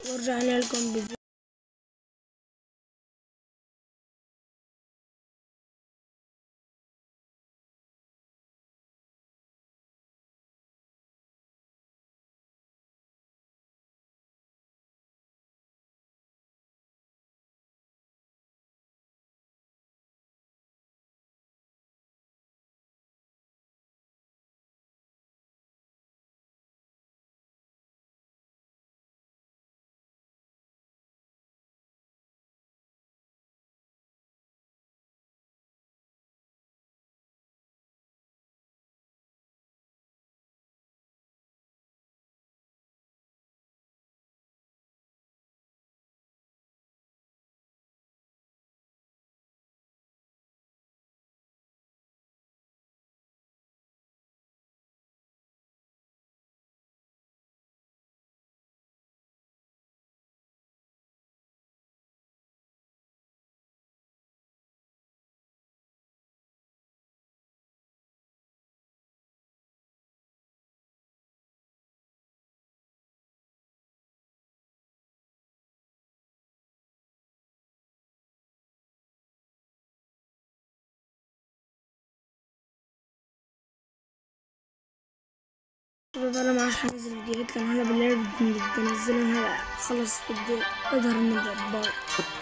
ورجعنا لكم بفيديو. شباب انا ما عادش هنزل فيديوهات لان انا بالليل بنزلهم. هلا خلص بدي اظهر من الجبار.